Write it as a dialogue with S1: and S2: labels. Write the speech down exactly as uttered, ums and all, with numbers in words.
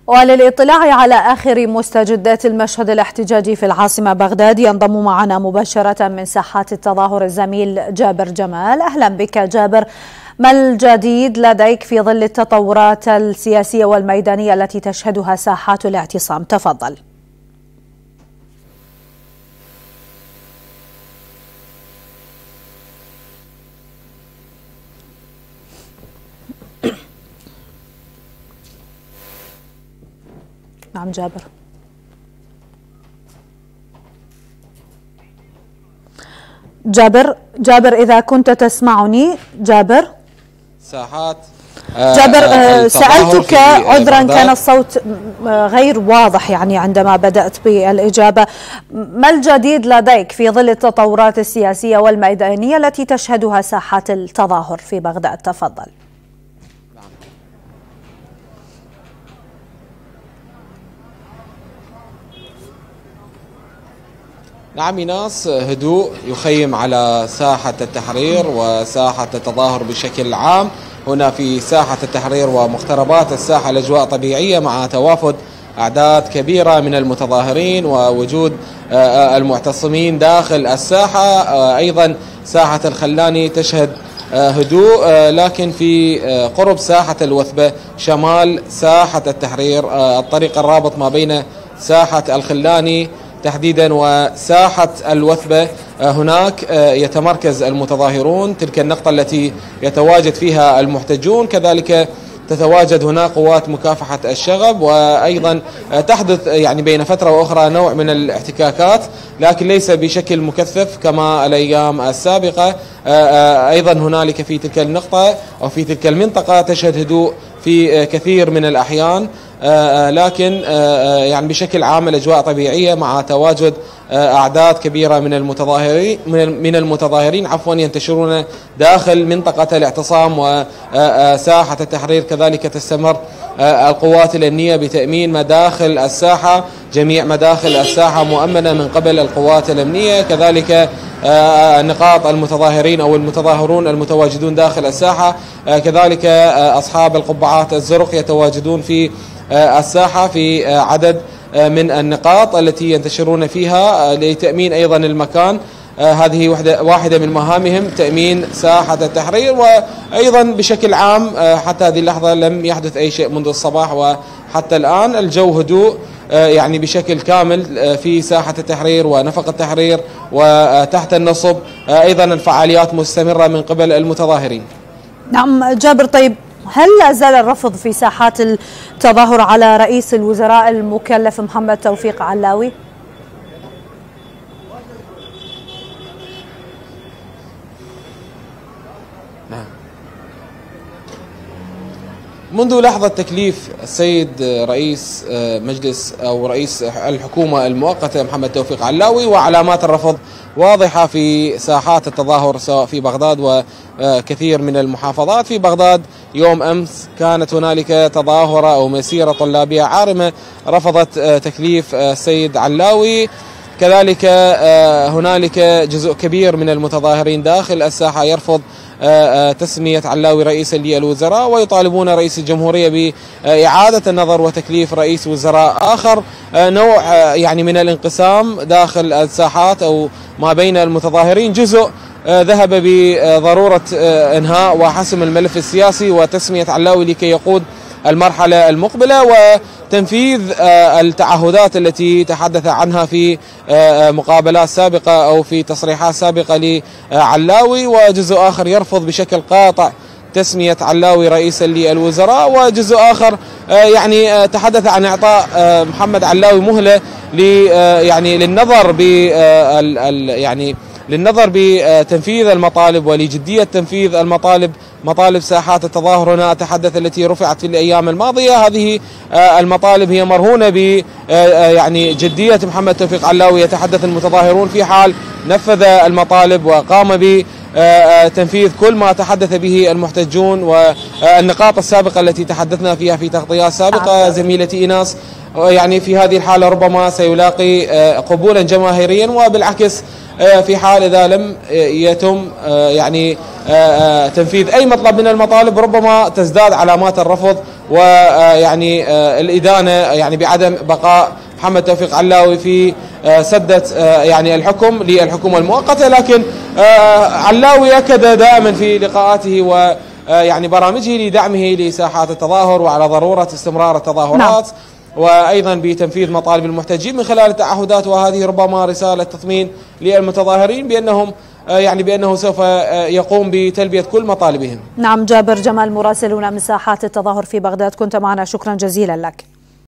S1: وللاطلاع على آخر مستجدات المشهد الاحتجاجي في العاصمة بغداد ينضم معنا مباشرة من ساحات التظاهر الزميل جابر جمال. أهلا بك جابر، ما الجديد لديك في ظل التطورات السياسية والميدانية التي تشهدها ساحات الاعتصام؟ تفضل. نعم جابر. جابر جابر إذا كنت تسمعني جابر.
S2: ساحات
S1: جابر آه سألتك عذرا كان الصوت غير واضح يعني عندما بدأت بالإجابة، ما الجديد لديك في ظل التطورات السياسية والميدانية التي تشهدها ساحات التظاهر في بغداد؟ تفضل.
S2: نعم إيناس، هدوء يخيم على ساحة التحرير وساحة التظاهر بشكل عام. هنا في ساحة التحرير ومقتربات الساحة الأجواء طبيعية مع توافد أعداد كبيرة من المتظاهرين ووجود المعتصمين داخل الساحة. أيضا ساحة الخلاني تشهد هدوء، لكن في قرب ساحة الوثبة شمال ساحة التحرير الطريق الرابط ما بين ساحة الخلاني تحديدا وساحة الوثبة هناك يتمركز المتظاهرون، تلك النقطة التي يتواجد فيها المحتجون. كذلك تتواجد هناك قوات مكافحة الشغب، وأيضا تحدث يعني بين فترة وأخرى نوع من الاحتكاكات لكن ليس بشكل مكثف كما الأيام السابقة. أيضا هنالك في تلك النقطة أو في تلك المنطقة تشهد هدوء في كثير من الأحيان، لكن يعني بشكل عام الأجواء طبيعية مع تواجد أعداد كبيرة من المتظاهرين من المتظاهرين عفوا ينتشرون داخل منطقة الاعتصام وساحة التحرير. كذلك تستمر القوات الأمنية بتأمين مداخل الساحة، جميع مداخل الساحة مؤمنة من قبل القوات الأمنية. كذلك نقاط المتظاهرين أو المتظاهرون المتواجدون داخل الساحة، كذلك أصحاب القبعات الزرق يتواجدون في الساحة في عدد من النقاط التي ينتشرون فيها لتأمين أيضا المكان. هذه واحدة واحدة من مهامهم تأمين ساحة التحرير. وأيضا بشكل عام حتى هذه اللحظة لم يحدث أي شيء منذ الصباح وحتى الآن الجو هدوء يعني بشكل كامل في ساحة التحرير ونفق التحرير وتحت النصب. أيضا الفعاليات مستمرة من قبل المتظاهرين.
S1: نعم جابر، طيب هل لا زال الرفض في ساحات التظاهر على رئيس الوزراء المكلف محمد توفيق علاوي؟
S2: نعم. منذ لحظة تكليف السيد رئيس مجلس أو رئيس الحكومة المؤقتة محمد توفيق علاوي وعلامات الرفض واضحة في ساحات التظاهر سواء في بغداد وكثير من المحافظات. في بغداد يوم أمس كانت هنالك تظاهرة أو مسيرة طلابية عارمة رفضت تكليف السيد علاوي. كذلك هنالك جزء كبير من المتظاهرين داخل الساحة يرفض تسمية علاوي رئيسا للوزراء ويطالبون رئيس الجمهورية بإعادة النظر وتكليف رئيس وزراء آخر. نوع يعني من الانقسام داخل الساحات أو ما بين المتظاهرين. جزء ذهب بضرورة إنهاء وحسم الملف السياسي وتسمية علاوي لكي يقود المرحلة المقبلة وتنفيذ التعهدات التي تحدث عنها في مقابلات سابقة أو في تصريحات سابقة لعلاوي. وجزء آخر يرفض بشكل قاطع تسمية علاوي رئيسا للوزراء، وجزء آخر يعني تحدث عن إعطاء محمد علاوي مهلة يعني للنظر ب يعني للنظر بتنفيذ المطالب ولجدية تنفيذ المطالب، مطالب ساحات التظاهر. هنا أتحدث التي رفعت في الأيام الماضية. هذه المطالب هي مرهونة ب يعني جدية محمد توفيق علاوي. يتحدث المتظاهرون في حال نفذ المطالب وقام بتنفيذ كل ما تحدث به المحتجون والنقاط السابقة التي تحدثنا فيها في تغطيات سابقة زميلتي إيناس، يعني في هذه الحالة ربما سيلاقي قبولا جماهيريا، وبالعكس في حال إذا لم يتم يعني تنفيذ أي مطلب من المطالب ربما تزداد علامات الرفض ويعني الإدانة يعني بعدم بقاء محمد توفيق علاوي في سدة يعني الحكم للحكومة المؤقتة. لكن علاوي أكد دائما في لقاءاته و يعني برامجه لدعمه لساحات التظاهر وعلى ضرورة استمرار التظاهرات، نعم. وأيضا بتنفيذ مطالب المحتجين من خلال التعهدات، وهذه ربما رسالة تطمين للمتظاهرين بأنهم يعني بأنه سوف يقوم بتلبية كل مطالبهم.
S1: نعم، جابر جمال مراسلنا من ساحات التظاهر في بغداد، كنت معنا، شكرا جزيلا لك.